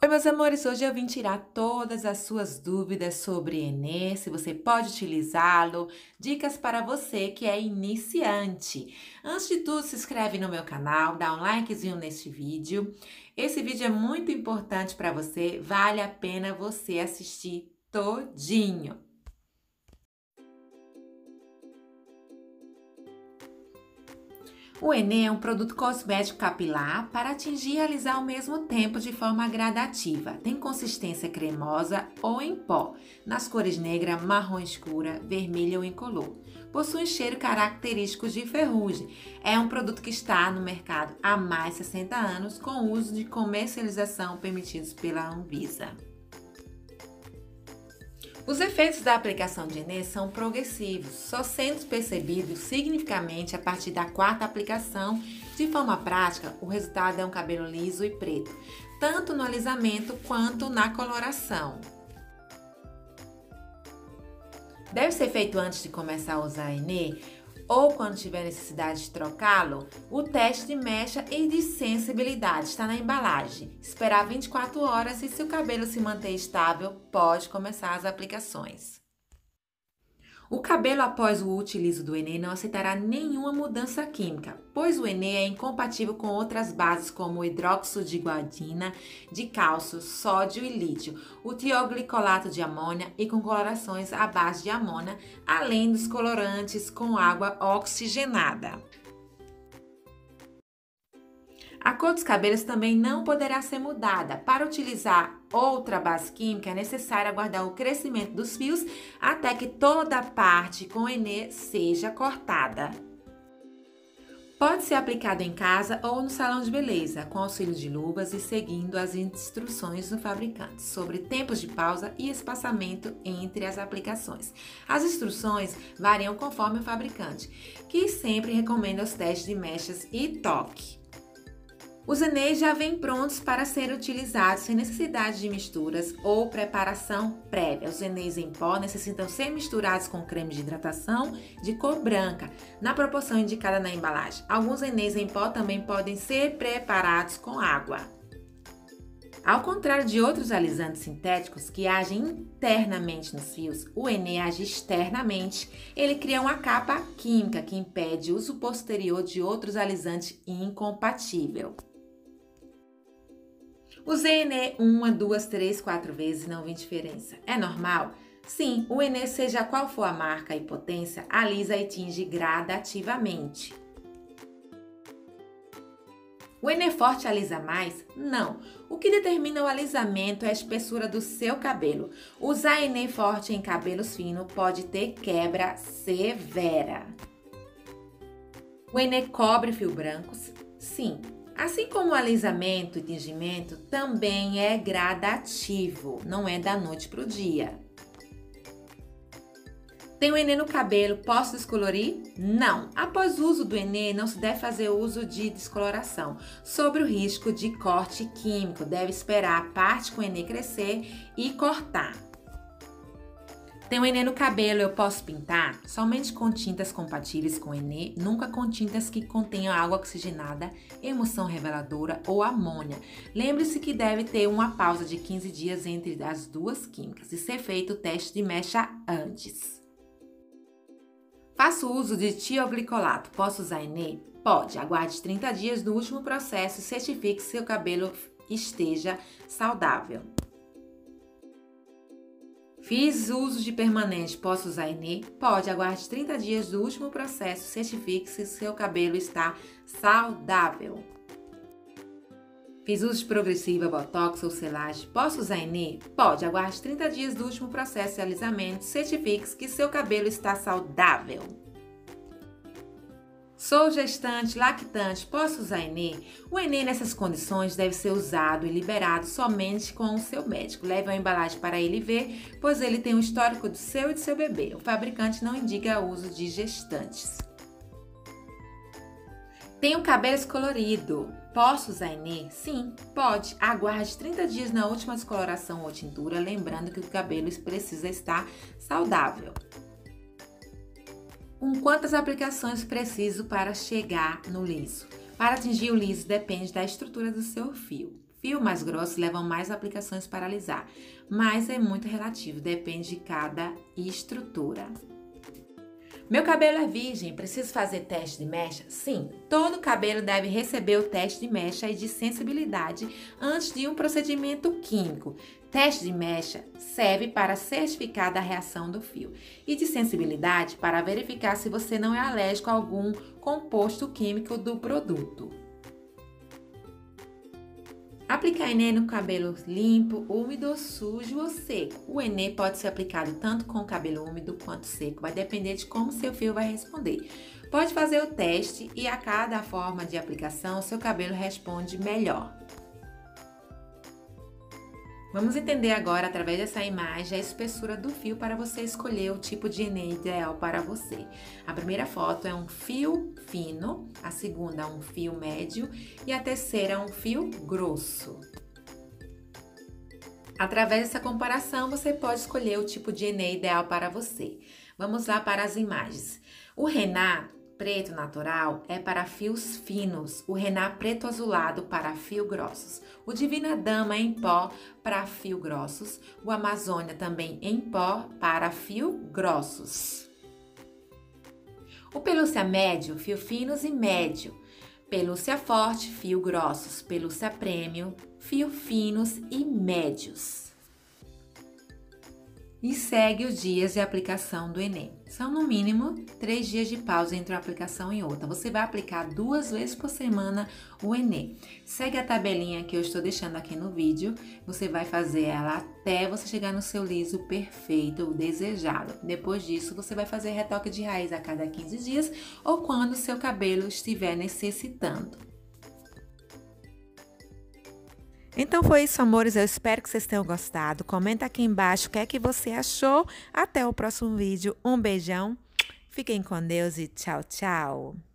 Oi, meus amores, hoje eu vim tirar todas as suas dúvidas sobre Enê, se você pode utilizá-lo, dicas para você que é iniciante. Antes de tudo, se inscreve no meu canal, dá um likezinho neste vídeo. Esse vídeo é muito importante para você, vale a pena você assistir todinho. O Enê é um produto cosmético capilar para atingir e realizar ao mesmo tempo de forma gradativa. Tem consistência cremosa ou em pó, nas cores negra, marrom escura, vermelha ou incolor. Possui um cheiro característico de ferrugem. É um produto que está no mercado há mais de 60 anos, com uso de comercialização permitidos pela Anvisa. Os efeitos da aplicação de Enê são progressivos, só sendo percebidos significativamente a partir da quarta aplicação. De forma prática, o resultado é um cabelo liso e preto, tanto no alisamento quanto na coloração. Deve ser feito antes de começar a usar Enê ou quando tiver necessidade de trocá-lo. O teste de mecha e de sensibilidade está na embalagem. Esperar 24 horas e, se o cabelo se manter estável, pode começar as aplicações. O cabelo após o utilizo do Enê não aceitará nenhuma mudança química, pois o Enê é incompatível com outras bases como o hidróxido de guanina, de cálcio, sódio e lítio, o tioglicolato de amônia e com colorações à base de amônia, além dos colorantes com água oxigenada. A cor dos cabelos também não poderá ser mudada. Para utilizar outra base química, é necessário aguardar o crescimento dos fios até que toda a parte com Enê seja cortada. Pode ser aplicado em casa ou no salão de beleza, com auxílio de luvas e seguindo as instruções do fabricante sobre tempos de pausa e espaçamento entre as aplicações. As instruções variam conforme o fabricante, que sempre recomenda os testes de mechas e toque. Os Enês já vêm prontos para serem utilizados sem necessidade de misturas ou preparação prévia. Os Enês em pó necessitam ser misturados com creme de hidratação de cor branca, na proporção indicada na embalagem. Alguns Enês em pó também podem ser preparados com água. Ao contrário de outros alisantes sintéticos que agem internamente nos fios, o Enê age externamente. Ele cria uma capa química que impede o uso posterior de outros alisantes incompatíveis. Usei Enê 1, 2, 3, 4 vezes e não vi diferença. É normal? Sim, o Enê, seja qual for a marca e potência, alisa e tinge gradativamente. O Enê Forte alisa mais? Não. O que determina o alisamento é a espessura do seu cabelo. Usar Enê Forte em cabelos finos pode ter quebra severa. O Enê cobre fios brancos? Sim. Assim como o alisamento e tingimento, também é gradativo, não é da noite para o dia. Tem o Enê no cabelo, posso descolorir? Não! Após o uso do Enê, não se deve fazer uso de descoloração, sobre o risco de corte químico. Deve esperar a parte com o Enê crescer e cortar. Tem o Enê no cabelo, eu posso pintar? Somente com tintas compatíveis com Enê, nunca com tintas que contenham água oxigenada, emulsão reveladora ou amônia. Lembre-se que deve ter uma pausa de 15 dias entre as duas químicas e ser feito o teste de mecha antes. Faço uso de tioglicolato. Posso usar Enê? Pode. Aguarde 30 dias do último processo e certifique que seu cabelo esteja saudável. Fiz uso de permanente. Posso usar Enê? Pode. Aguarde 30 dias do último processo e certifique se seu cabelo está saudável. Fiz uso de progressiva, botox ou selagem. Posso usar Enê? Pode. Aguarde 30 dias do último processo de alisamento. Certifique que seu cabelo está saudável. Sou gestante, lactante. Posso usar Enê? O Enê nessas condições deve ser usado e liberado somente com o seu médico. Leve a embalagem para ele ver, pois ele tem um histórico do seu e do seu bebê. O fabricante não indica o uso de gestantes. Tenho cabelo descolorido. Posso usar Enê? Sim, pode. Aguarde 30 dias na última descoloração ou tintura, lembrando que o cabelo precisa estar saudável. Com quantas aplicações preciso para chegar no liso? Para atingir o liso depende da estrutura do seu fio. Fio mais grosso levam mais aplicações para alisar, mas é muito relativo, depende de cada estrutura. Meu cabelo é virgem, preciso fazer teste de mecha? Sim, todo cabelo deve receber o teste de mecha e de sensibilidade antes de um procedimento químico. Teste de mecha serve para certificar da reação do fio e de sensibilidade para verificar se você não é alérgico a algum composto químico do produto. Aplicar Enê no cabelo limpo, úmido, sujo ou seco. O Enê pode ser aplicado tanto com o cabelo úmido quanto seco, vai depender de como seu fio vai responder. Pode fazer o teste e a cada forma de aplicação, seu cabelo responde melhor. Vamos entender agora, através dessa imagem, a espessura do fio para você escolher o tipo de Enê ideal para você. A primeira foto é um fio fino, a segunda é um fio médio e a terceira é um fio grosso. Através dessa comparação, você pode escolher o tipo de Enê ideal para você. Vamos lá para as imagens. O Rená preto natural é para fios finos, o Rená preto azulado para fio grossos, o Divina Dama em pó para fio grossos, o Amazônia também em pó para fio grossos. O Pelúcia médio, fio finos e médio, Pelúcia forte, fio grossos, Pelúcia premium, fio finos e médios. E segue os dias de aplicação do Enê. São no mínimo 3 dias de pausa entre uma aplicação e outra. Você vai aplicar 2 vezes por semana o Enê. Segue a tabelinha que eu estou deixando aqui no vídeo. Você vai fazer ela até você chegar no seu liso perfeito, o desejado. Depois disso, você vai fazer retoque de raiz a cada 15 dias ou quando o seu cabelo estiver necessitando. Então foi isso, amores. Eu espero que vocês tenham gostado. Comenta aqui embaixo o que é que você achou. Até o próximo vídeo. Um beijão. Fiquem com Deus e tchau, tchau.